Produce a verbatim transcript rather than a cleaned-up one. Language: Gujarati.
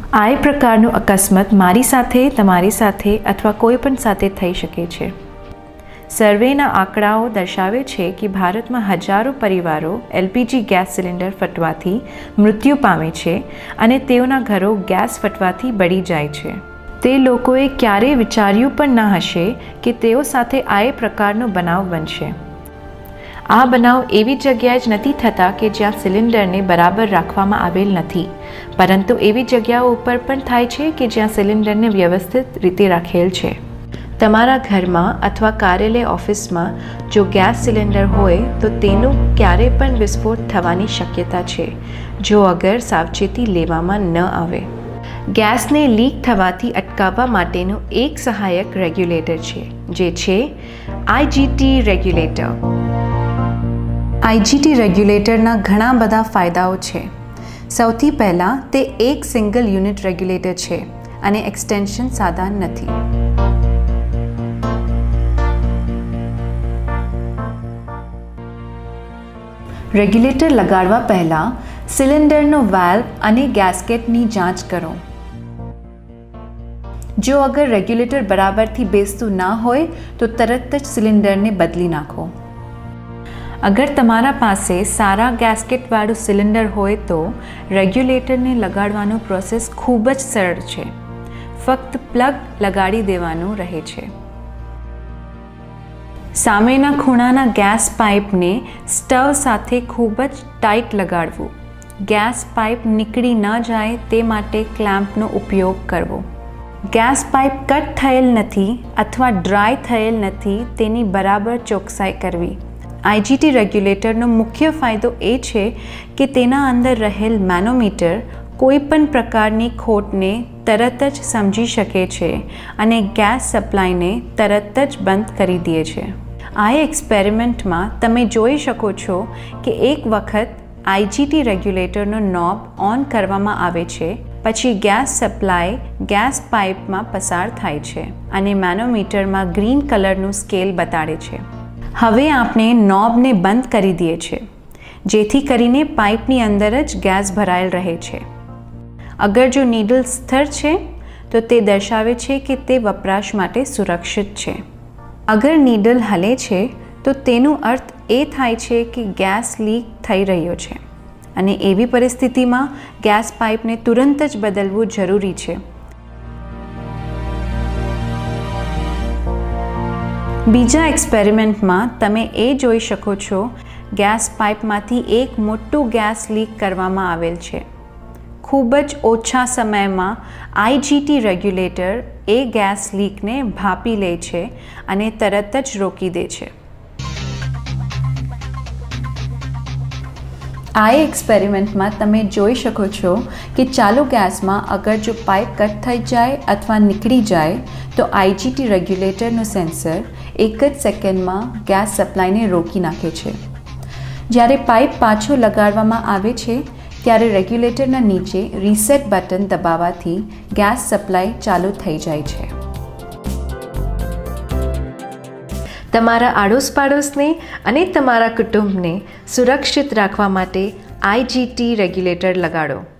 આ પ્રકારનો અકસ્માત મારી સાથે, તમારી સાથે અથવા કોઈ પણ સાથે થઈ શકે છે. સર્વેના આંકડાઓ દર્શાવે છે કે ભારતમાં હજારો પરિવારો એલપીજી ગેસ સિલિન્ડર ફટવાથી મૃત્યુ પામે છે અને તેઓના ઘરો ગેસ ફટવાથી બળી જાય છે. તે લોકોએ ક્યારેય વિચાર્યું પણ ન હશે કે તેઓ સાથે આ પ્રકારનો બનાવ બનશે. આ બનાવ એવી જગ્યાએ જ નથી થતા કે જ્યાં સિલિન્ડરને બરાબર રાખવામાં આવેલ નથી, પરંતુ એવી જગ્યાઓ ઉપર પણ થાય છે કે જ્યાં સિલિન્ડરને વ્યવસ્થિત રીતે રાખેલ છે. તમારા ઘરમાં અથવા કાર્યાલય ઓફિસમાં જો ગેસ સિલિન્ડર હોય તો તેનું ક્યારેય પણ વિસ્ફોટ થવાની શક્યતા છે જો અગર સાવચેતી લેવામાં ન આવે. ગેસને લીક થવાથી અટકાવવા માટેનું એક સહાયક રેગ્યુલેટર છે, જે છે આઈજીટી રેગ્યુલેટર. આઈજીટી રેગ્યુલેટરના ઘણા બધા ફાયદાઓ છે. સૌથી પહેલાં તે એક સિંગલ યુનિટ રેગ્યુલેટર છે અને એક્સટેન્શન સાધન નથી. રેગ્યુલેટર લગાડવા પહેલાં સિલિન્ડરનો વાલ્વ અને ગેસ્કેટની જાંચ કરો. જો અગર રેગ્યુલેટર બરાબરથી બેસતું ના હોય તો તરત જ સિલિન્ડરને બદલી નાખો. અગર તમારા પાસે સારા ગેસ્કેટવાળું સિલિન્ડર હોય તો રેગ્યુલેટરને લગાડવાનો પ્રોસેસ ખૂબ જ સરળ છે. ફક્ત પ્લગ લગાડી દેવાનું રહે છે. સામેના ખૂણાના ગેસ પાઇપને સ્ટવ સાથે ખૂબ જ ટાઈટ લગાડવું. ગેસ પાઇપ નીકળી ન જાય તે માટે ક્લેમ્પનો ઉપયોગ કરવો. ગેસ પાઇપ કટ થયેલ નથી અથવા ડ્રાય થયેલ નથી તેની બરાબર ચોકસાઈ કરવી. આઈજીટી રેગ્યુલેટરનો મુખ્ય ફાયદો એ છે કે તેના અંદર રહેલ મેનોમીટર કોઈ પણ પ્રકારની ખોટને તરત જ સમજી શકે છે અને ગેસ સપ્લાયને તરત જ બંધ કરી દે છે. આ એક્સપેરિમેન્ટમાં તમે જોઈ શકો છો કે એક વખત આઈજીટી રેગ્યુલેટરનો નોબ ઓન કરવામાં આવે છે, પછી ગેસ સપ્લાય ગેસ પાઇપમાં પસાર થાય છે અને મેનોમીટરમાં ગ્રીન કલરનું સ્કેલ બતાડે છે. હવે આપણે નોબને બંધ કરી દઈએ છીએ, જેથી કરીને પાઇપની અંદર જ ગેસ ભરાયેલ રહે છે. અગર જો નીડલ સ્થિર છે તો તે દર્શાવે છે કે તે વપરાશ માટે સુરક્ષિત છે. અગર નીડલ હલે છે તો તેનો અર્થ એ થાય છે કે ગેસ લીક થઈ રહ્યો છે અને એવી પરિસ્થિતિમાં ગેસ પાઇપને તુરંત જ બદલવું જરૂરી છે. બીજા એક્સપેરિમેન્ટમાં તમે એ જોઈ શકો છો ગેસ પાઇપમાંથી એક મોટું ગેસ લીક કરવામાં આવેલ છે. ખૂબ જ ઓછા સમયમાં આઈજીટી રેગ્યુલેટર એ ગેસ લીકને ભાંપી લે છે અને તરત જ રોકી દે છે. આ એક્સપેરિમેન્ટમાં તમે જોઈ શકો છો કે ચાલુ ગેસમાં અગર જો પાઇપ કટ થઈ જાય અથવા નીકળી જાય તો આઈજીટી રેગ્યુલેટરનું સેન્સર એક જ સેકન્ડમાં ગેસ સપ્લાયને રોકી નાખે છે. જ્યારે પાઇપ પાછો લગાડવામાં આવે છે ત્યારે રેગ્યુલેટરના નીચે રીસેટ બટન દબાવવાથી ગેસ સપ્લાય ચાલુ થઈ જાય છે. તમારા આડોશ પાડોશને અને તમારા કુટુંબને સુરક્ષિત રાખવા માટે આઈજીટી રેગ્યુલેટર લગાડો.